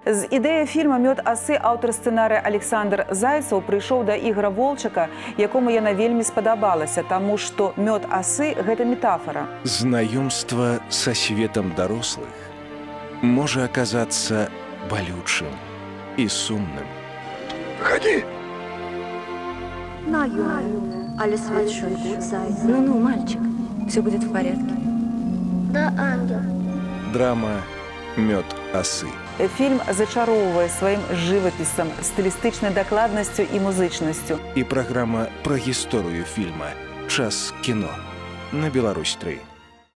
З ідэяй фільма «Мёд асы» аўтар сцэнарыя Александр Зайцаў прыйшоў да Ігора Волчака, якому яна вельмі спадабалася, таму што «Мёд асы» – гэта метафора. Знаёмство со светом дарослых может оказаться болючим и сумным. Выходи! Ну, мальчик, все будет в порядке. Да, ангел. Драма «Мёд асы». Фільм зачароўвае сваім жывапісам, стылістычнай дакладнасцю і музычнасцю. И программа про гісторыю фильма «Час кино» на Беларусь 3.